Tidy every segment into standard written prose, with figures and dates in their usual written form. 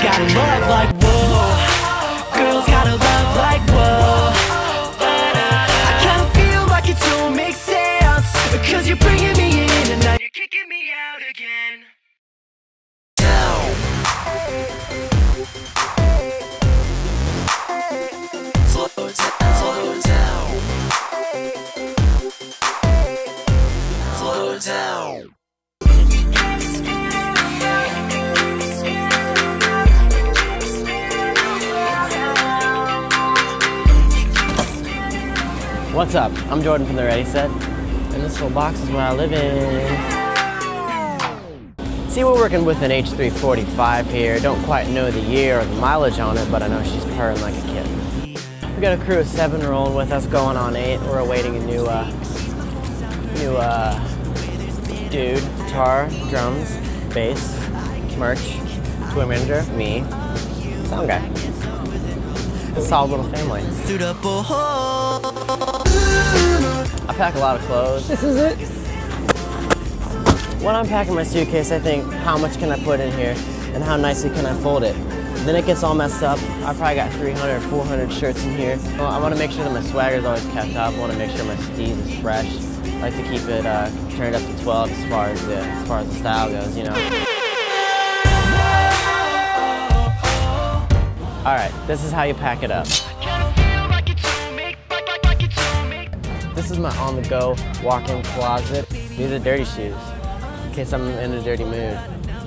got a love like whoa. Girls got a love like whoa. I kinda feel like it don't make sense, because you're bringing me in and now you're kicking me out again. Slow down, slow down, slow down. What's up? I'm Jordan from the Ready Set, and this little box is where I live in. See, we're working with an H345 here. Don't quite know the year or the mileage on it, but I know she's purring like a kitten. We got a crew of 7 rolling with us, going on 8. We're awaiting a new dude, guitar, drums, bass, merch, tour manager, me, sound guy. It's a solid little family. I pack a lot of clothes. This is it. When I'm packing my suitcase, I think, how much can I put in here and how nicely can I fold it? Then it gets all messed up. I probably got 300, 400 shirts in here. Well, I want to make sure that my swagger is always kept up. I want to make sure my steez is fresh. I like to keep it turned up to 12 as far as the style goes, you know. All right, this is how you pack it up. This is my on-the-go walk-in closet. These are dirty shoes, in case I'm in a dirty mood.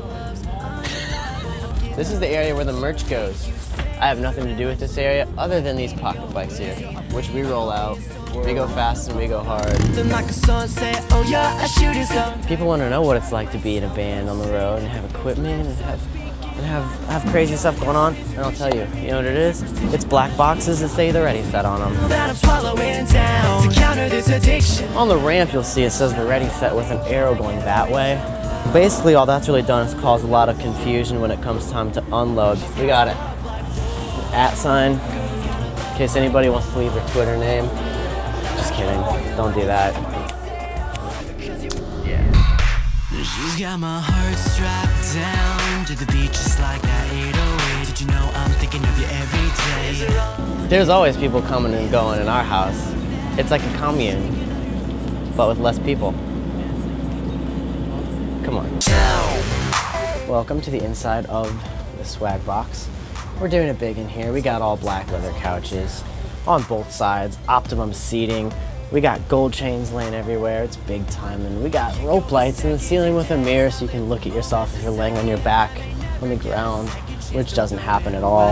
This is the area where the merch goes. I have nothing to do with this area other than these pocket bikes here, which we roll out. We go fast and we go hard. People want to know what it's like to be in a band on the road and have equipment and have crazy stuff going on, and I'll tell you, you know what it is? It's black boxes that say the Ready Set on them. On the ramp you'll see it says the Ready Set with an arrow going that way. Basically all that's really done is cause a lot of confusion when it comes time to unload. We got it. @ in case anybody wants to leave their Twitter name. Just kidding, don't do that. She's got my heart strapped down to the beat just like that 808. Did you know I'm thinking of you every day? There's always people coming and going in our house. It's like a commune, but with less people. Come on. Welcome to the inside of the swag box. We're doing it big in here. We got all black leather couches on both sides, optimum seating. We got gold chains laying everywhere, it's big time, and we got rope lights in the ceiling with a mirror so you can look at yourself if you're laying on your back on the ground, which doesn't happen at all.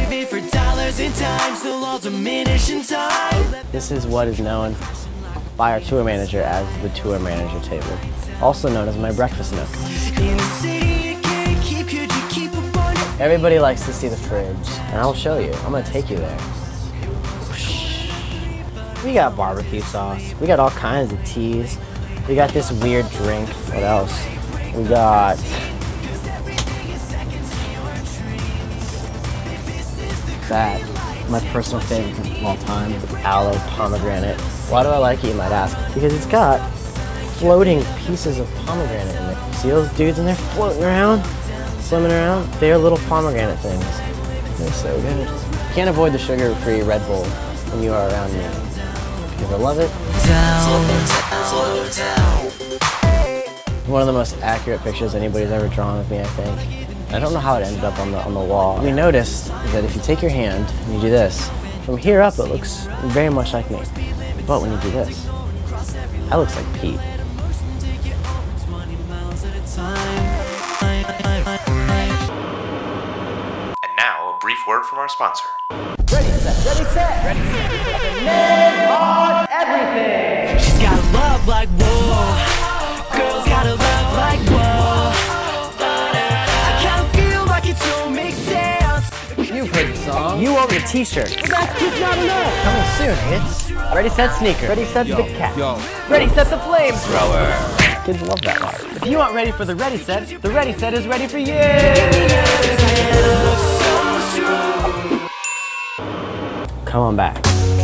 This is what is known by our tour manager as the tour manager table, also known as my breakfast nook. Everybody likes to see the fridge, and I'll show you. I'm gonna take you there. We got barbecue sauce. We got all kinds of teas. We got this weird drink. What else? We got that. My personal favorite of all time, the aloe pomegranate. Why do I like it, you might ask? Because it's got floating pieces of pomegranate in it. See those dudes in there floating around, swimming around? They're little pomegranate things. They're so good. Can't avoid the sugar-free Red Bull when you are around me. Because I love it. One of the most accurate pictures anybody's ever drawn of me, I think. I don't know how it ended up on the wall. We noticed that if you take your hand and you do this, from here up it looks very much like me. But when you do this, that looks like Pete. And now, a brief word from our sponsor. Ready, set, ready, set, ready, set. The name on everything. She's got a love like whoa. Girls got a love like whoa. I kinda feel like it don't make sense. You've heard the song. You own the t-shirt. Well, that's just not enough. Coming soon, hits. Ready, set, sneaker. Ready, set, the cat. Ready, set, the flamethrower. Kids love that part. If you aren't ready for the Ready Set, the Ready Set is ready for you. Come on back.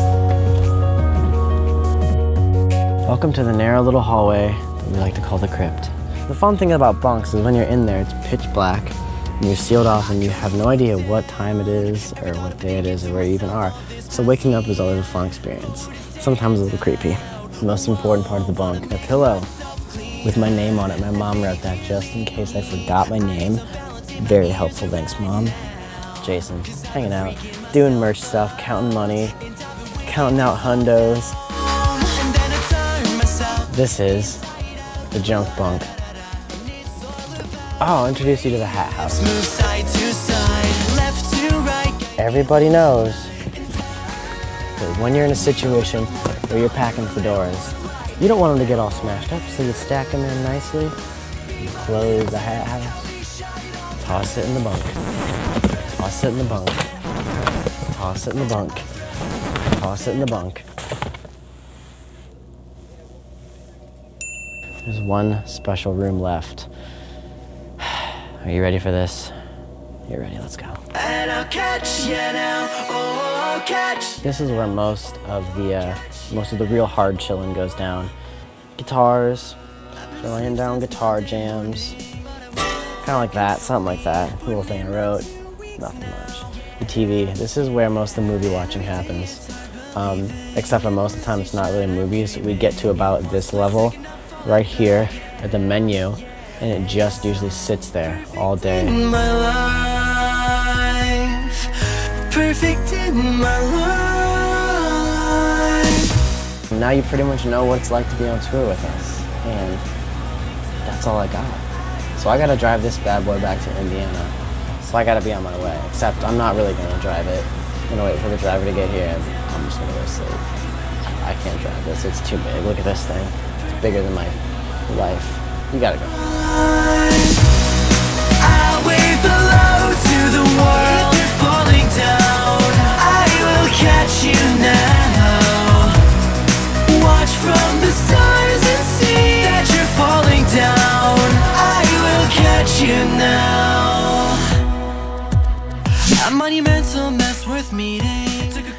Welcome to the narrow little hallway that we like to call the crypt. The fun thing about bunks is when you're in there, it's pitch black. and you're sealed off and you have no idea what time it is or what day it is or where you even are. So waking up is always a fun experience. Sometimes a little creepy. The most important part of the bunk, a pillow with my name on it. My mom wrote that just in case I forgot my name. Very helpful, thanks Mom. Jason, hanging out, doing merch stuff, counting money, counting out hundos. This is the junk bunk. Oh, I'll introduce you to the hat house. Everybody knows that when you're in a situation where you're packing fedoras, you don't want them to get all smashed up, so you stack them in nicely, you close the hat house, toss it in the bunk, toss it in the bunk, toss it in the bunk, toss it in the bunk. There's one special room left. Are you ready for this? You're ready, let's go. And I'll catch you now, oh, I'll catch. This is where most of the real hard chillin' goes down. Guitars, so laying down guitar jams, kind of like that, something like that. Little thing I wrote, nothing much. The TV, this is where most of the movie watching happens. Except for most of the time it's not really movies. We get to about this level right here at the menu, and it just usually sits there all day. My life, perfect in my life. Now you pretty much know what it's like to be on tour with us, and that's all I got. So I gotta drive this bad boy back to Indiana. So I gotta be on my way, except I'm not really gonna drive it. I'm gonna wait for the driver to get here, and I'm just gonna go to sleep. I can't drive this, it's too big. Look at this thing. It's bigger than my life. You gotta go. I'll wave hello to the world. You're falling down. I will catch you now. Watch from the stars and see that you're falling down. I will catch you now. A monumental mess worth meeting.